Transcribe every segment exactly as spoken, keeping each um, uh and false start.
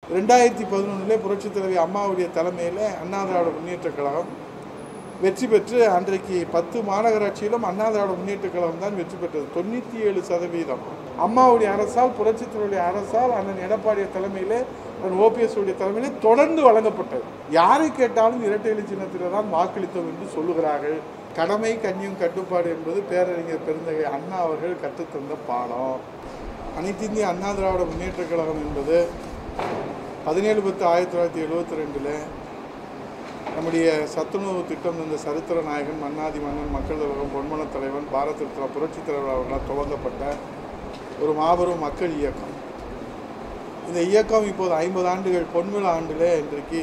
ரெண்டாயிரத்தி பதினொன்றிலே புரட்சித் தலைவி அம்மாவுடைய தலைமையில் அண்ணா திராவிட முன்னேற்றக் கழகம் வெற்றி பெற்று அன்றைக்கு பத்து மாநகராட்சியிலும் அண்ணா திராவிட முன்னேற்றக் கழகம் தான் வெற்றி பெற்றது. தொண்ணூற்றி ஏழு சதவீதம் அம்மாவுடைய அரசால், புரட்சித் தலைவருடைய அரசால், அண்ணன் எடப்பாடிய தலைமையிலே, அண்ணன் ஓபிஎஸ் உடைய தலைமையிலே தொடர்ந்து வழங்கப்பட்டது. யாரை கேட்டாலும் இரட்டை இலை சின்னத்தில் தான் வாக்களித்தோம் என்று சொல்லுகிறார்கள். கடமை கண்ணியம் கட்டுப்பாடு என்பது பேரறிஞர் பெருந்தகை அண்ணா அவர்கள் கற்றுத்தந்த பாடம். அனைத்து இந்திய அண்ணா திராவிட முன்னேற்றக் கழகம் என்பது பதினேழு பத்து ஆயிரத்தி தொள்ளாயிரத்தி எழுபத்தி ரெண்டில் நம்முடைய சத்துணவு திட்டம் இந்த சரித்திர நாயகன் மன்னாதி மன்னன் மக்கள் தலைவரும் பொன்மன தலைவன் பாரத ரத்னா புரட்சித் தலைவர் அவர்களால் துவங்கப்பட்ட ஒரு மாபெரும் மக்கள் இயக்கம். இந்த இயக்கம் இப்போது ஐம்பது ஆண்டுகள் பொன்விழா ஆண்டில் இன்றைக்கு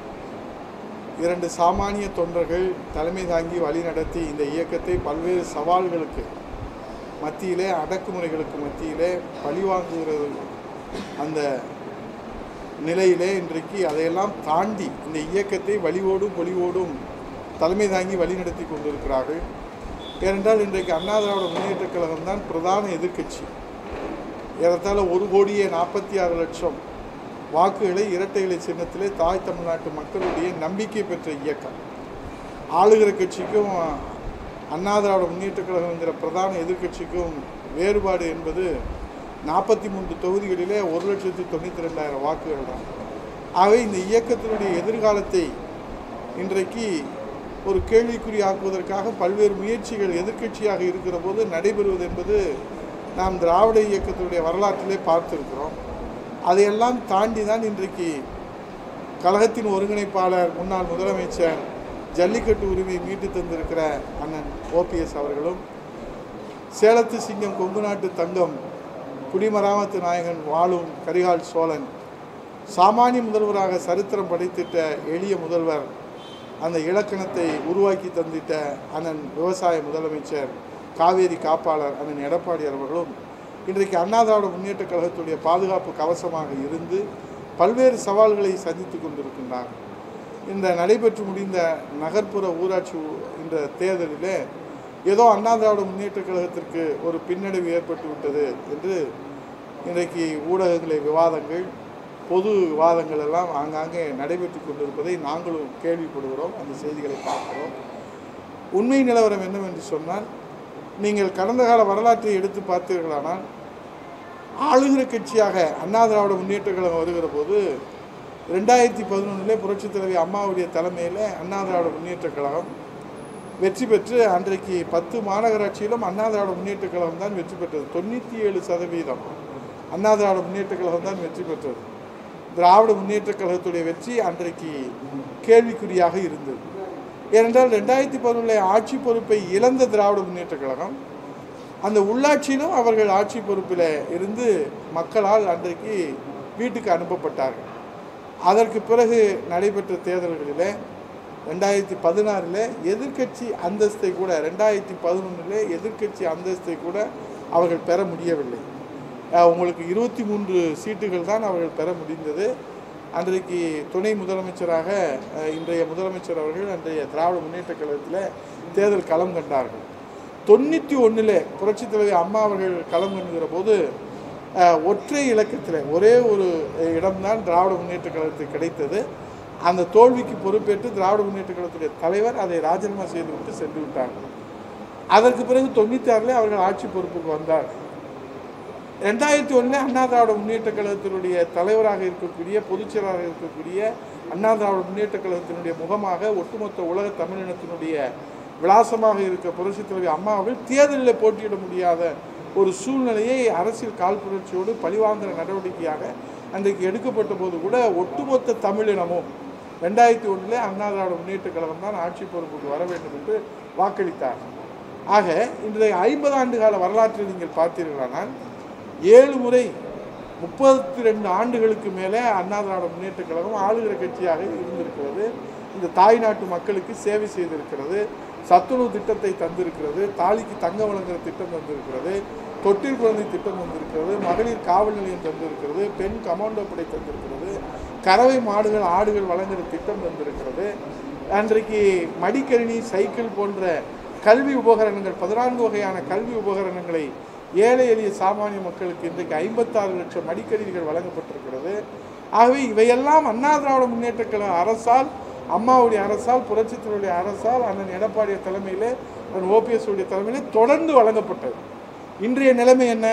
இரண்டு சாமானிய தொண்டர்கள் தலைமை தாங்கி வழிநடத்தி இந்த இயக்கத்தை பல்வேறு சவால்களுக்கு மத்தியிலே, அடக்குமுறைகளுக்கு மத்தியிலே பழிவாங்குகிறது அந்த நிலையிலே இன்றைக்கு அதையெல்லாம் தாண்டி இந்த இயக்கத்தை வலிவோடும் பொலிவோடும் தலைமை தாங்கி வழிநடத்தி கொண்டிருக்கிறார்கள். ஏனென்றால் இன்றைக்கு அண்ணா திராவிட முன்னேற்றக் கழகம் தான் பிரதான எதிர்க்கட்சி. ஏறத்தாழ ஒரு கோடியே நாற்பத்தி ஆறு லட்சம் வாக்குகளை இரட்டை இலை சின்னத்திலே தாய் தமிழ்நாட்டு மக்களுடைய நம்பிக்கை பெற்ற இயக்கம். ஆளுகிற கட்சிக்கும் அண்ணா திராவிட முன்னேற்றக் கழகம் என்கிற பிரதான எதிர்க்கட்சிக்கும் வேறுபாடு என்பது நாற்பத்தி மூன்று தொகுதிகளிலே ஒரு லட்சத்தி தொண்ணூற்றி ரெண்டாயிரம் வாக்குகள் தான். ஆகவே இந்த இயக்கத்தினுடைய எதிர்காலத்தை இன்றைக்கு ஒரு கேள்விக்குறியாக்குவதற்காக பல்வேறு முயற்சிகள் எதிர்க்கட்சியாக இருக்கிற போது நடைபெறுவது என்பது நாம் திராவிட இயக்கத்தினுடைய வரலாற்றிலே பார்த்திருக்கிறோம். அதையெல்லாம் தாண்டி தான் இன்றைக்கு கழகத்தின் ஒருங்கிணைப்பாளர் முன்னாள் முதலமைச்சர் ஜல்லிக்கட்டு உரிமையை மீட்டு தந்திருக்கிற அண்ணன் ஓபிஎஸ் அவர்களும், சேலத்து சிங்கம் கொங்கு நாட்டு தங்கம் குடிமராமத்து நாயகன் வாழும் கரிகால் சோழன், சாமானிய முதல்வராக சரித்திரம் படைத்திட்ட எளிய முதல்வர், அந்த இலக்கணத்தை உருவாக்கி தந்திட்ட அண்ணன் விவசாய முதலமைச்சர் காவேரி காப்பாளர் அண்ணன் எடப்பாடி அவர்களும் இன்றைக்கு அண்ணா திராவிட முன்னேற்றக் கழகத்துடைய பாதுகாப்பு கவசமாக இருந்து பல்வேறு சவால்களை சந்தித்து கொண்டிருக்கின்றார். இந்த நடைபெற்று முடிந்த நகர்ப்புற ஊராட்சி இந்த தேர்தலிலே ஏதோ அண்ணா திராவிட முன்னேற்றக் கழகத்திற்கு ஒரு பின்னடைவு ஏற்பட்டு விட்டது என்று இன்றைக்கு ஊடகங்களை விவாதங்கள், பொது விவாதங்கள் எல்லாம் ஆங்காங்கே நடைபெற்று கொண்டிருப்பதை நாங்களும் கேள்விப்படுகிறோம், அந்த செய்திகளை பார்க்கிறோம். உண்மை நிலவரம் என்னவென்று சொன்னால், நீங்கள் கடந்த கால வரலாற்றை எடுத்து பார்த்தீர்களானால் ஆளுகிற கட்சியாக அண்ணா திராவிட முன்னேற்றக் கழகம் வருகிற போது ரெண்டாயிரத்தி பதினொன்றிலே புரட்சித் தலைவி அம்மாவுடைய தலைமையில் அண்ணா திராவிட முன்னேற்றக் கழகம் வெற்றி பெற்று அன்றைக்கு பத்து மாநகராட்சியிலும் அண்ணா திராவிட முன்னேற்றக் கழகம் தான் வெற்றி பெற்றது. தொண்ணூற்றி ஏழு சதவீதம் அண்ணா திராவிட முன்னேற்றக் கழகம் தான் வெற்றி பெற்றது. திராவிட முன்னேற்றக் கழகத்துடைய வெற்றி அன்றைக்கு கேள்விக்குறியாக இருந்தது. ஏனென்றால் ரெண்டாயிரத்தி பதினொன்றில் ஆட்சி பொறுப்பை இழந்த திராவிட முன்னேற்றக் கழகம் அந்த உள்ளாட்சியிலும் அவர்கள் ஆட்சி பொறுப்பில் இருந்து மக்களால் அன்றைக்கு வீட்டுக்கு அனுப்பப்பட்டார்கள். அதற்கு பிறகு நடைபெற்ற தேர்தல்களில் ரெண்டாயிரத்தி பதினாறில் எதிர்க்கட்சி அந்தஸ்தை கூட ரெண்டாயிரத்தி பதினொன்றில் எதிர்க்கட்சி அந்தஸ்தை கூட அவர்கள் பெற முடியவில்லை. உங்களுக்கு இருபத்தி மூன்று சீட்டுகள் தான் அவர்கள் பெற முடிந்தது. அன்றைக்கு துணை முதலமைச்சராக இன்றைய முதலமைச்சர் அவர்கள் அன்றைய திராவிட முன்னேற்றக் கழகத்தில் தேர்தல் களம் கண்டார்கள். தொண்ணூற்றி ஒன்றில் புரட்சித் தலைவர் அம்மா அவர்கள் களம் கண்டுகிற போது ஒற்றை இலக்கத்தில் ஒரே ஒரு இடம்தான் திராவிட முன்னேற்றக் கழகத்துக்கு கிடைத்தது. அந்த தோல்விக்கு பொறுப்பேற்று திராவிட முன்னேற்றக் கழகத்துடைய தலைவர் அதை ராஜினாமா செய்துவிட்டு சென்று விட்டார்கள். அதற்கு பிறகு தொண்ணூற்றி ஆறில் அவர்கள் ஆட்சி பொறுப்புக்கு வந்தார். ரெண்டாயிரத்தி ஒன்றில் அண்ணா திராவிட முன்னேற்றக் கழகத்தினுடைய தலைவராக இருக்கக்கூடிய, பொதுச்செயலாளராக இருக்கக்கூடிய அண்ணா திராவிட முன்னேற்றக் கழகத்தினுடைய முகமாக ஒட்டுமொத்த உலக தமிழினத்தினுடைய விலாசமாக இருக்க புரட்சித் தலைவர் அம்மா அவர்கள் தேர்தலில் போட்டியிட முடியாத ஒரு சூழ்நிலையை அரசியல் காழ்ப்புணர்ச்சியோடு பழிவாங்குகிற நடவடிக்கையாக அன்றைக்கு எடுக்கப்பட்ட போது கூட ஒட்டுமொத்த தமிழினமும் ரெண்டாயிரத்தி ஒன்றில் அண்ணா திராவிட முன்னேற்றக் கழகம் தான் ஆட்சி பொறுப்புக்கு வர வேண்டும் என்று வாக்களித்தார். ஆக இன்றைய ஐம்பது ஆண்டு கால வரலாற்றில் நீங்கள் பார்த்தீர்களானால் ஏழு முறை முப்பத்தி ரெண்டு ஆண்டுகளுக்கு மேலே அண்ணா திராவிட முன்னேற்றக் கழகம் ஆளுகிற கட்சியாக இருந்திருக்கிறது. இந்த தாய்நாட்டு மக்களுக்கு சேவை செய்திருக்கிறது, சத்துணவு திட்டத்தை தந்திருக்கிறது, தாலிக்கு தங்க வழங்குகிற திட்டம் தந்திருக்கிறது, தொட்டில் குழந்தை திட்டம் தந்திருக்கிறது, மகளிர் காவல் நிலையம் தந்திருக்கிறது, பெண் கமாண்டோ படை தந்திருக்கிறது, கறவை மாடுகள் ஆடுகள் வழங்குகிற திட்டம் தந்திருக்கிறது. அன்றைக்கு மடிக்கணினி, சைக்கிள் போன்ற கல்வி உபகரணங்கள், பதினான்கு வகையான கல்வி உபகரணங்களை ஏழை எளிய சாமானிய மக்களுக்கு இன்றைக்கு ஐம்பத்தாறு லட்சம் மடிக்கணினிகள் வழங்கப்பட்டிருக்கிறது. ஆகவே இவையெல்லாம் அண்ணா திராவிட முன்னேற்றக் கழக அரசால், அம்மாவுடைய அரசால், புரட்சித்தலைவருடைய அரசால், அண்ணன் எடப்பாடி தலைமையிலே, அண்ணன் ஓபிஎஸ் உடைய தலைமையிலே தொடர்ந்து வழங்கப்பட்டது. இன்றைய நிலைமை என்ன?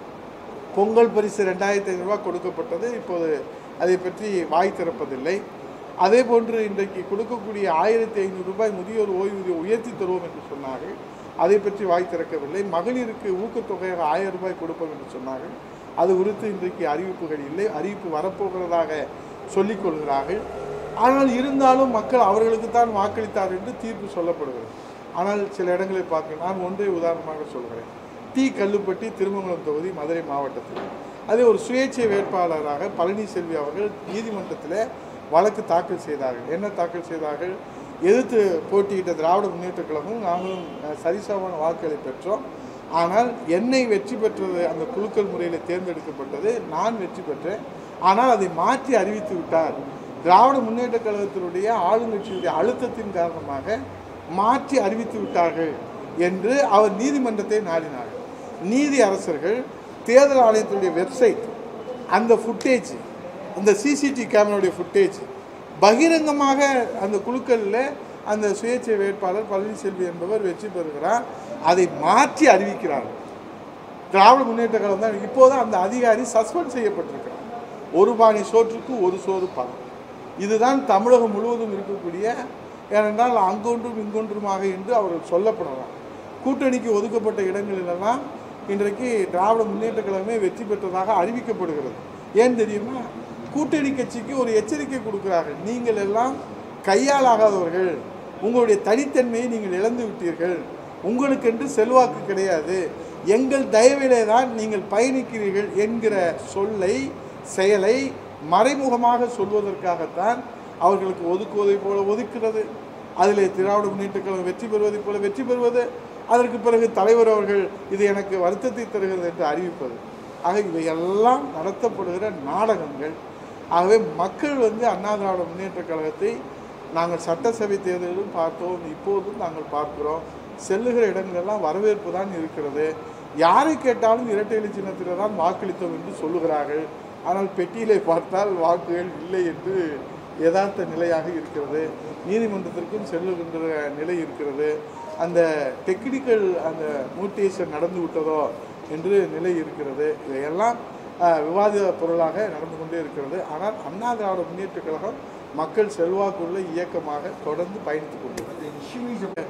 பொங்கல் பரிசு ரெண்டாயிரத்தி ஐநூறு ரூபாய் கொடுக்கப்பட்டது. இப்போது அதை பற்றி வாய் திறப்பதில்லை. அதே போன்று இன்றைக்கு கொடுக்கக்கூடிய ஆயிரத்தி ஐநூறு ரூபாய் முதியோர் ஓய்வூதியம் உயர்த்தி தருவோம் என்று சொன்னார்கள். அதை பற்றி வாய் திறக்கவில்லை. மகளிருக்கு ஊக்கத்தொகையாக ஆயிரம் ரூபாய் கொடுப்போம் என்று சொன்னார்கள். அது குறித்து இன்றைக்கு அறிவிப்புகள் இல்லை. அறிவிப்பு வரப்போகிறதாக சொல்லிக் கொள்கிறார்கள். ஆனால் இருந்தாலும் மக்கள் அவர்களுக்கு தான் வாக்களித்தார் என்று தீர்ப்பு சொல்லப்படுகிறது. ஆனால் சில இடங்களை பார்க்க நான் ஒன்றை உதாரணமாக சொல்கிறேன். டி கல்லுப்பட்டி திருமங்கலம் தொகுதி மதுரை மாவட்டத்தில் அதே ஒரு சுயேட்சை வேட்பாளராக பழனிசெல்வி அவர்கள் நீதிமன்றத்தில் வழக்கு தாக்கல் செய்தார்கள். என்ன தாக்கல் செய்தார்கள்? எதிர்த்து போட்டியிட்ட திராவிட முன்னேற்றக் கழகம் நாங்களும் சரிசமமான வாக்குகளை பெற்றோம். ஆனால் என்னை வெற்றி பெற்றது அந்த குலுக்கல் முறையில் தேர்ந்தெடுக்கப்பட்டது. நான் வெற்றி பெற்றேன். ஆனால் அதை மாற்றி அறிவித்து விட்டார். திராவிட முன்னேற்றக் கழகத்தினுடைய ஆளுங்கட்சியுடைய அழுத்தத்தின் காரணமாக மாற்றி அறிவித்து விட்டார்கள் என்று அவர் நீதிமன்றத்தை நாடினார்கள். நீதி அரசர்கள் தேர்தல் ஆணையத்தினுடைய வெப்சைட், அந்த ஃபுட்டேஜ், அந்த சிசிடிவி கேமராவுடைய ஃபுட்டேஜ் பகிரங்கமாக அந்த குழுக்களில் அந்த சுயேட்சை வேட்பாளர் பழனிசெல்வி என்பவர் வெற்றி பெறுகிறார். அதை மாற்றி அறிவிக்கிறார். திராவிட முன்னேற்ற கழகம் தான் இப்போதான் அந்த அதிகாரி சஸ்பெண்ட் செய்யப்பட்டிருக்கிறார். ஒரு பாணி சோற்றுக்கு ஒரு சோறு பணம். இதுதான் தமிழகம் முழுவதும் இருக்கக்கூடிய, ஏனென்றால் அங்கொன்றும் இங்கொன்றுமாக என்று அவர்கள் சொல்லப்படலாம். கூட்டணிக்கு ஒதுக்கப்பட்ட இடங்களிலெல்லாம் இன்றைக்கு திராவிட முன்னேற்ற கழகமே வெற்றி பெற்றதாக அறிவிக்கப்படுகிறது. ஏன் தெரியுமா? கூட்டணி கட்சிக்கு ஒரு எச்சரிக்கை கொடுக்கிறார்கள். நீங்கள் எல்லாம் கையால் ஆகாதவர்கள், உங்களுடைய தனித்தன்மையை நீங்கள் இழந்து விட்டீர்கள், உங்களுக்கென்று செல்வாக்கு கிடையாது, எங்கள் தயவிலே தான் நீங்கள் பயணிக்கிறீர்கள் என்கிற சொல்லை, செயலை மறைமுகமாக சொல்வதற்காகத்தான் அவர்களுக்கு ஒதுக்குவதை போல ஒதுக்கிறது. அதில் திராவிட முன்னேற்ற கழகம் வெற்றி பெறுவதை போல வெற்றி பெறுவது, அதற்கு பிறகு தலைவர் அவர்கள் இது எனக்கு வருத்தத்தை தருகிறது என்று அறிவிப்பது. ஆக இவையெல்லாம் நடத்தப்படுகிற நாடகங்கள். ஆகவே மக்கள் வந்து அண்ணா திராவிட முன்னேற்ற கழகத்தை நாங்கள் சட்டசபை தேர்தலிலும் பார்த்தோம், இப்போதும் நாங்கள் பார்க்கிறோம். செல்லுகிற இடங்களெல்லாம் வரவேற்பு தான் இருக்கிறது. யாரை கேட்டாலும் இரட்டை இலை சின்னத்தில் தான் வாக்களித்தோம் என்று சொல்லுகிறார்கள். ஆனால் பெட்டியிலே பார்த்தால் வாக்குகள் இல்லை என்று யதார்த்த நிலையாக இருக்கிறது. நீதிமன்றத்திற்கும் செல்லுகின்ற நிலை இருக்கிறது. அந்த டெக்னிக்கல் அந்த மியூட்டேஷன் நடந்து விட்டதோ என்று நிலை இருக்கிறது. இதையெல்லாம் விவாத பொருளாக நடந்து கொண்டே இருக்கிறது. ஆனால் அண்ணா திராவிட முன்னேற்ற கழகம் மக்கள் செல்வாக்குள்ள இயக்கமாக தொடர்ந்து பயணித்து கொண்டிருக்கிறது.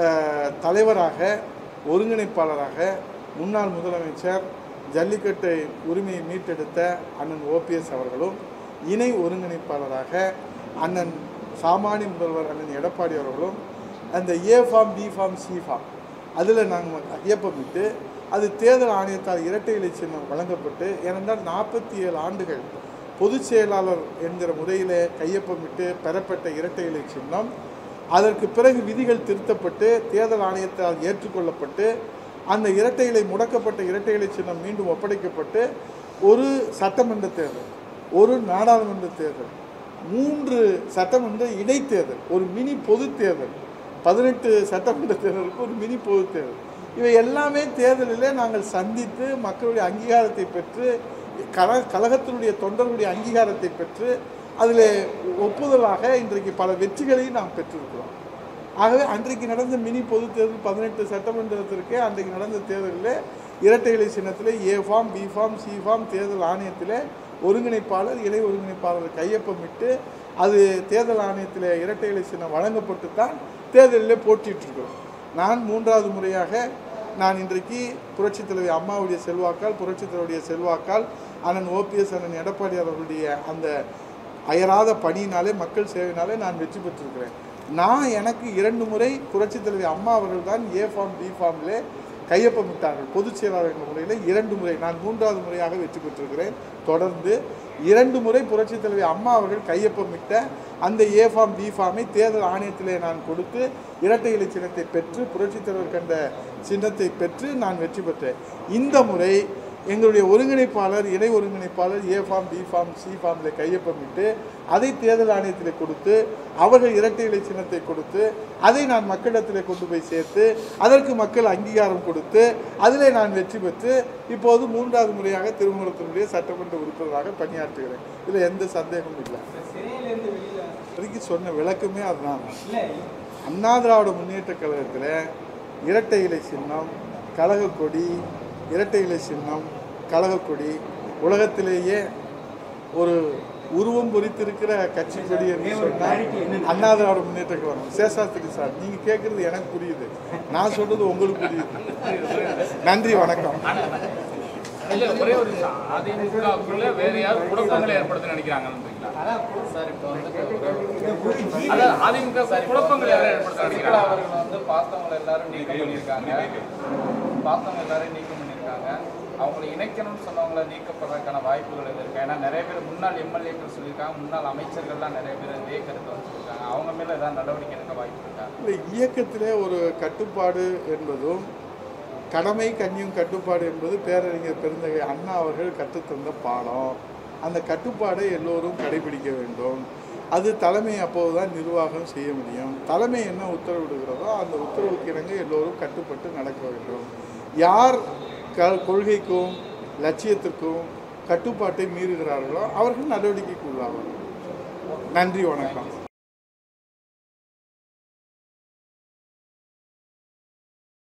தலைவராக, ஒருங்கிணைப்பாளராக முன்னாள் முதலமைச்சர், ஜல்லிக்கட்டு உரிமையை மீட்டெடுத்த அண்ணன் ஓபிஎஸ் அவர்களும், இணை ஒருங்கிணைப்பாளராக அண்ணன் சாமானிய முதல்வர் அண்ணன் எடப்பாடி அவர்களும் அந்த A form, B form, C form அதில் நாங்கள் ஐயப்பமிட்டு அது தேர்தல் ஆணையத்தால் இரட்டை இலை சின்னம் வழங்கப்பட்டு, ஏனென்றால் நாற்பத்தி ஏழு ஆண்டுகள் பொதுச் செயலாளர் என்கிற முறையில் கையொப்பமிட்டு பெறப்பட்ட இரட்டை இலை சின்னம் அதற்கு பிறகு விதிகள் திருத்தப்பட்டு தேர்தல் ஆணையத்தால் ஏற்றுக்கொள்ளப்பட்டு அந்த இரட்டை இலை முடக்கப்பட்ட இரட்டை இலை சின்னம் மீண்டும் ஒப்படைக்கப்பட்டு ஒரு சட்டமன்ற தேர்தல், ஒரு நாடாளுமன்ற தேர்தல், மூன்று சட்டமன்ற இடைத்தேர்தல், ஒரு மினி பொது தேர்தல், பதினெட்டு சட்டமன்ற தேர்தலுக்கு ஒரு மினி பொது தேர்தல், இவை எல்லாமே தேர்தலிலே நாங்கள் சந்தித்து மக்களுடைய அங்கீகாரத்தை பெற்று, கல கழகத்தினுடைய தொண்டர்களுடைய அங்கீகாரத்தை பெற்று அதில் ஒப்புதலாக இன்றைக்கு பல வெற்றிகளையும் நாம் பெற்றிருக்கிறோம். ஆகவே அன்றைக்கு நடந்த மினி பொது தேர்தல் பதினெட்டு சட்டமன்றத்திற்கே அன்றைக்கு நடந்த தேர்தலில் இரட்டை இலை சின்னத்தில் A form, B form, C form தேர்தல் ஆணையத்தில் ஒருங்கிணைப்பாளர், இணை ஒருங்கிணைப்பாளர் கையொப்பமிட்டு அது தேர்தல் ஆணையத்தில் இரட்டை இலை சின்னம் வழங்கப்பட்டு தான் தேர்தலில் போட்டியிட்டிருக்கிறோம். நான் மூன்றாவது முறையாக நான் இன்றைக்கு புரட்சித் தலைவி அம்மாவுடைய செல்வாக்கால், புரட்சித் தலைவருடைய செல்வாக்கால், அண்ணன் ஓபிஎஸ் அண்ணன் எடப்பாடி அவர்களுடைய அந்த அயராத பணியினாலே, மக்கள் சேவையினாலே நான் வெற்றி பெற்றிருக்கிறேன். நான் எனக்கு இரண்டு முறை புரட்சித் தலைவி அம்மா அவர்கள் தான் ஏ ஃபார்ம், பி ஃபார்மில் கையொப்பமிட்டார்கள் பொதுச் செயலாளர் என்ற முறையில். இரண்டு முறை, நான் மூன்றாவது முறையாக வெற்றி பெற்றிருக்கிறேன். தொடர்ந்து இரண்டு முறை புரட்சித் தலைவி அம்மா அவர்கள் கையொப்பமிட்ட அந்த ஏ ஃபார்ம், பி ஃபார்மை தேர்தல் ஆணையத்திலே நான் கொடுத்து இரட்டை இலை சின்னத்தை பெற்று, புரட்சித் தலைவர் கண்ட சின்னத்தை பெற்று நான் வெற்றி பெற்றேன். இந்த முறை எங்களுடைய ஒருங்கிணைப்பாளர் இணை ஒருங்கிணைப்பாளர் A form B form C ஃபார்மில் கையொப்பமிட்டு அதை தேர்தல் ஆணையத்தில் கொடுத்து அவர்கள் இரட்டை இலை சின்னத்தை கொடுத்து அதை நான் மக்களிடத்தில் கொண்டு போய் சேர்த்து அதற்கு மக்கள் அங்கீகாரம் கொடுத்து அதிலே நான் வெற்றி பெற்று இப்போது மூன்றாவது முறையாக திருமணத்தினுடைய சட்டமன்ற உறுப்பினராக பணியாற்றுகிறேன். இதில் எந்த சந்தேகமும் இல்லை. அதுக்கு சொன்ன விளக்கமே அதுதான். அண்ணா திராவிட முன்னேற்ற கழகத்தில் இரட்டை இலை சின்னம், கழக கொடி, இரட்டை இலை சின்னம், கழக கொடி உலகத்திலேயே ஒரு உருவம் பொறித்திருக்கிற கட்சி கொடி என்று சொன்னால் அண்ணா திராவிட முன்னேற்ற கழகம். சேஷாஸ்திரி சார், நீங்கள் கேட்குறது எனக்கு புரியுது, நான் சொல்கிறது உங்களுக்கு புரியுது. நன்றி, வணக்கம். ஒரே ஒரு அதிமுகக்குள்ள வேற யாரும் குழப்பங்களை ஏற்படுத்த நினைக்கிறாங்க சார்? இப்போ வந்து அதிமுக குழப்பங்கள் யாரும் ஏற்படுத்த நினைக்கிறாங்க? அவர்கள் வந்து பார்த்தவங்க எல்லாரும் நீக்கம் பண்ணியிருக்காங்க, பார்த்தவங்க எல்லாரும் நீக்கம் பண்ணியிருக்காங்க. அவங்களை இணைக்கணும்னு சொன்னவங்களை நீக்கப்படுறதுக்கான வாய்ப்புகள் எது இருக்கு? ஏன்னா நிறைய பேர் முன்னாள் எம்எல்ஏக்கள் சொல்லியிருக்காங்க, முன்னாள் அமைச்சர்கள்லாம் நிறைய பேர் இதே கருத்தை வந்து சொல்லியிருக்காங்க. அவங்க மேலே ஏதாவது நடவடிக்கை எடுக்க வாய்ப்பு இருக்கா? இல்லை, இயக்கத்திலே ஒரு கட்டுப்பாடு என்பதும் கடமை கண்ணியம் கட்டுப்பாடு என்பது பேரறிஞர் பெருந்தகை அண்ணா அவர்கள் கற்றுத்தந்த பாடம். அந்த கட்டுப்பாடை எல்லோரும் கடைபிடிக்க வேண்டும். அது தலைமை அப்போதுதான் நிர்வாகம் செய்ய முடியும். தலைமை என்ன உத்தரவிடுகிறதோ அந்த உத்தரவுக்கு இணங்க எல்லோரும் கட்டுப்பட்டு நடக்க வேண்டும். யார் க கொள்கைக்கும் லட்சியத்திற்கும் கட்டுப்பாட்டை மீறுகிறார்களோ அவர்கள் நடவடிக்கைக்கு உள்ளாவார்கள். நன்றி, வணக்கம்.